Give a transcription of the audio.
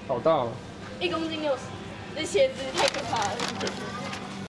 好大哦。 1公斤60，这鞋子太可怕了。